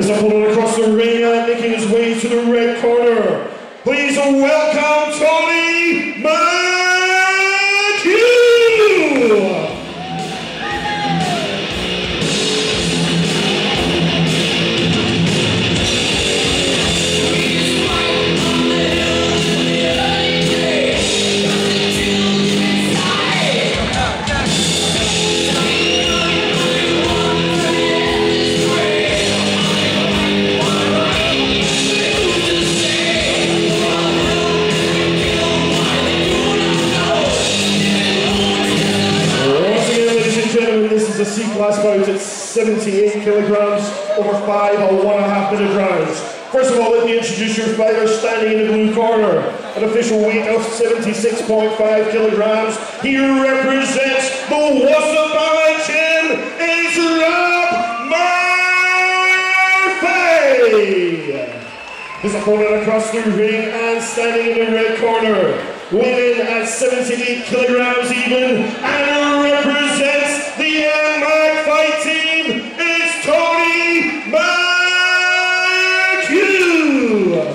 His opponent across the ring and making his way to the red corner. Please welcome Tony McHugh! The C-class bout at 78 kilograms over 5.5 minute rounds. First of all, let me introduce your fighter standing in the blue corner. An official weight of 76.5 kilograms. He represents the Wasabala Gym. It's Rob Murphy! His opponent across the ring and standing in the red corner. Weighing in at 78 kilograms even and represents the MAC Fight Team. It's Tony McHugh!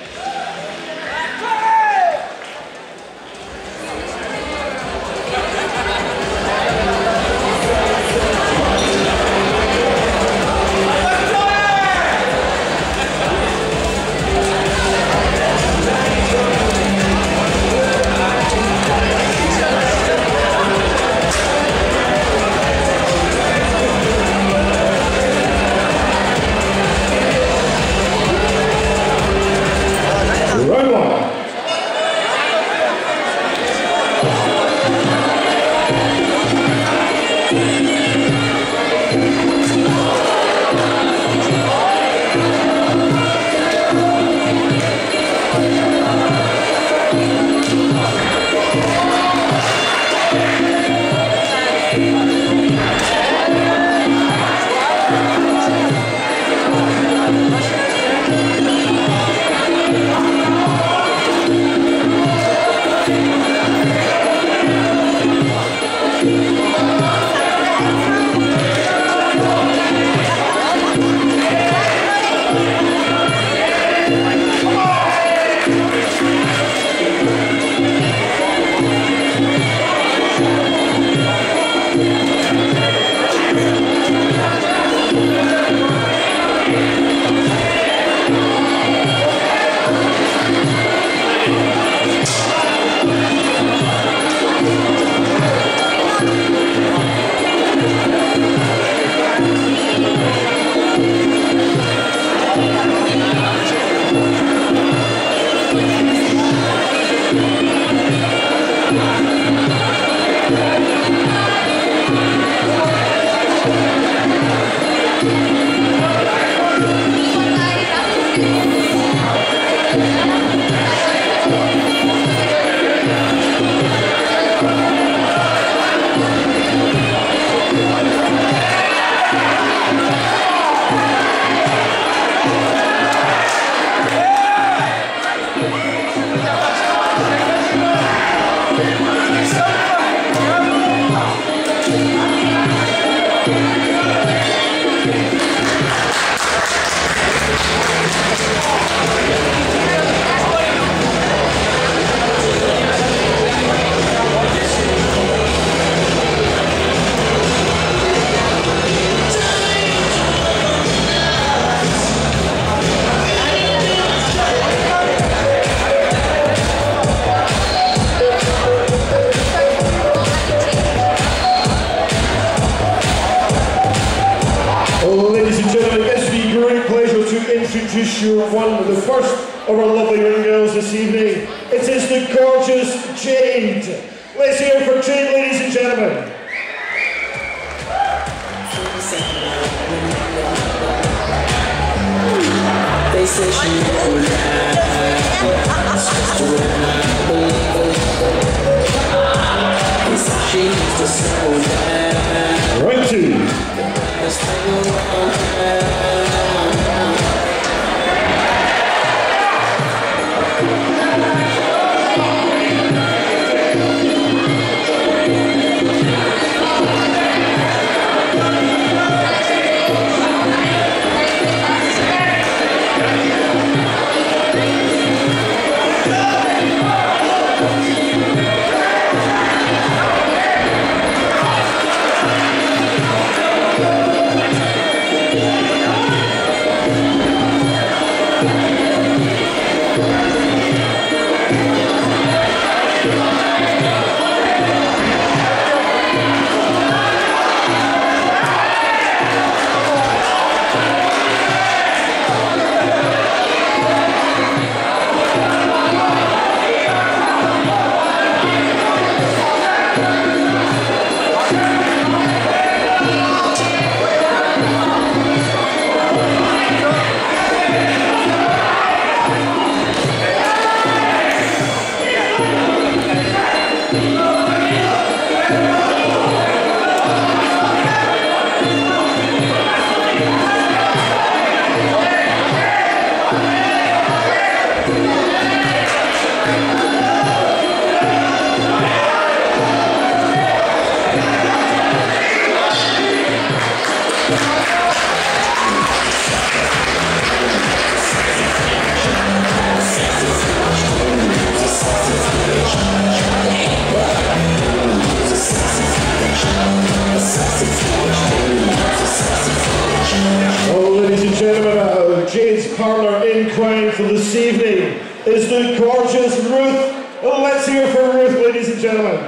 The first of our lovely young girls this evening. It is the gorgeous Jade. Let's hear it for Jade, ladies and gentlemen. They say she needs to slow down. Right two. For this evening is the gorgeous Ruth. Let's hear for Ruth, ladies and gentlemen.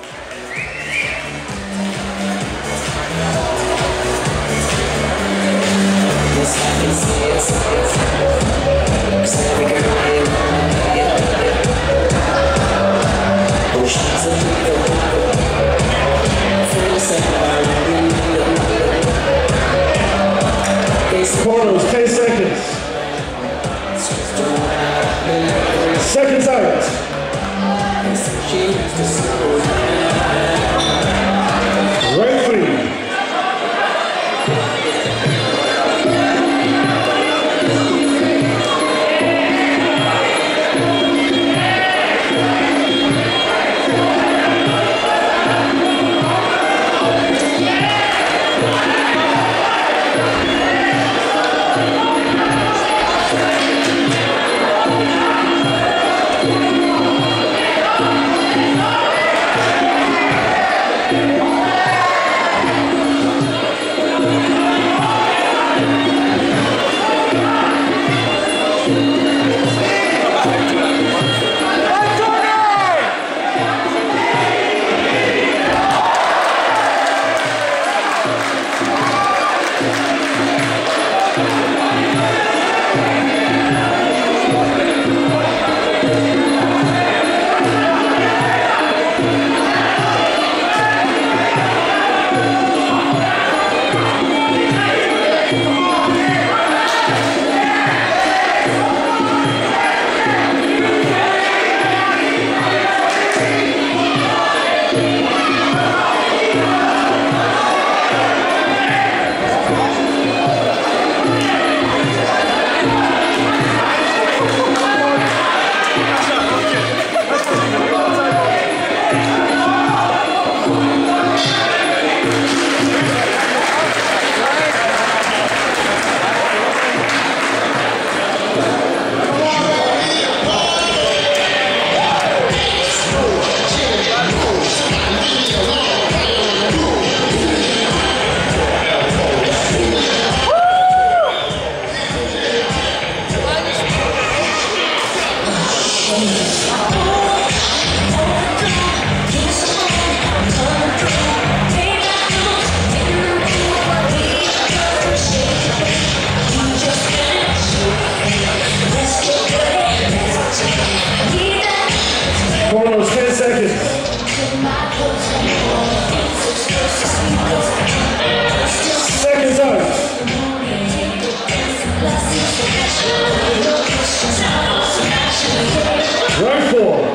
Corners, 10 seconds. Seconds out. Right 3. Corners, 10 seconds. Seconds out. Right 4.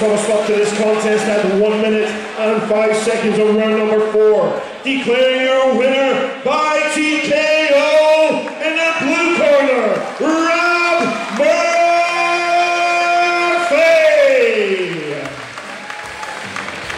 come a stop to this contest at 1 minute and 5 seconds of round number 4. Declaring your winner by TKO in the blue corner, Rob Murphy!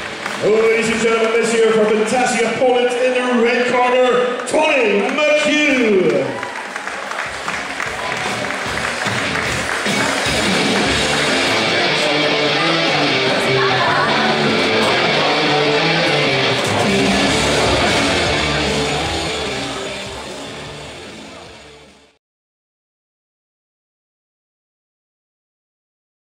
Ladies and gentlemen, this year for fantastic opponent in the red corner, Tony McHugh.